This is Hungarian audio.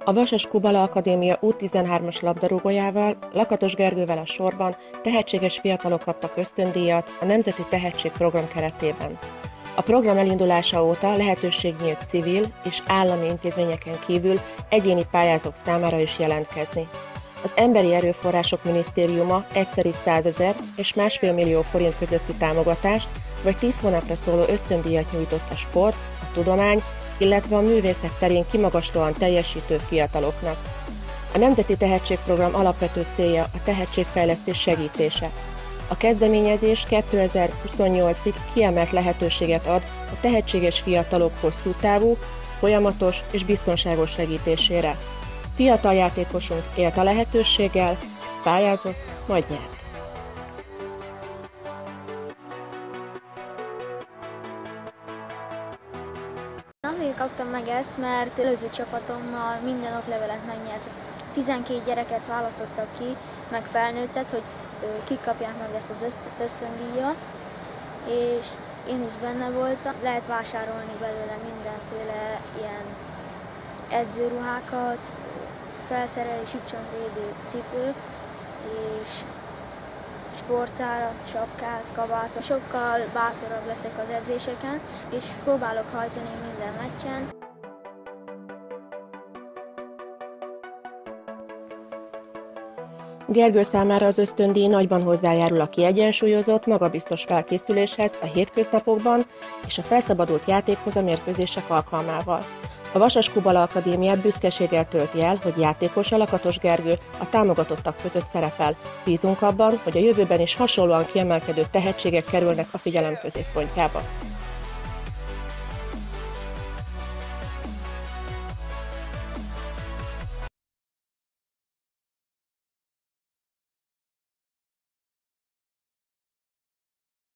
A Vasas Kubala Akadémia U13-as labdarúgójával, Lakatos Gergővel a sorban tehetséges fiatalok kaptak ösztöndíjat a Nemzeti Tehetségprogram keretében. A program elindulása óta lehetőség nyílt civil és állami intézményeken kívül egyéni pályázók számára is jelentkezni. Az Emberi Erőforrások Minisztériuma egyszeri 100 000 és 1,5 millió forint közötti támogatást vagy 10 hónapra szóló ösztöndíjat nyújtott a sport, a tudomány, illetve a művészet terén kimagaslóan teljesítő fiataloknak. A Nemzeti Tehetségprogram alapvető célja a tehetségfejlesztés segítése. A kezdeményezés 2028-ig kiemelt lehetőséget ad a tehetséges fiatalok hosszú távú, folyamatos és biztonságos segítésére. Fiatal játékosunk élt a lehetőséggel, pályázott, majd nyert. Azért kaptam meg ezt, mert előző csapatommal minden oklevelet megnyertek. 12 gyereket választottak ki, meg felnőttet, hogy kik kapják meg ezt az ösztöndíjat, és én is benne voltam. Lehet vásárolni belőle mindenféle ilyen edzőruhákat, felszerelő, sípcsontvédő cipő, és sportszárat, sapkát, kabátot. Sokkal bátorabb leszek az edzéseken, és próbálok hajtani minden meccsen. Gergő számára az ösztöndíj nagyban hozzájárul a kiegyensúlyozott, magabiztos felkészüléshez a hétköznapokban és a felszabadult játékhoz a mérkőzések alkalmával. A Vasas Kubala Akadémia büszkeséggel tölti el, hogy játékosa Lakatos Gergő a támogatottak között szerepel. Bízunk abban, hogy a jövőben is hasonlóan kiemelkedő tehetségek kerülnek a figyelem középpontjába.